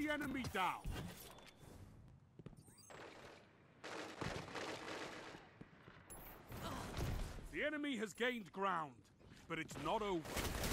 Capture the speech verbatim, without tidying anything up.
the enemy down. The enemy has gained ground, but it's not over.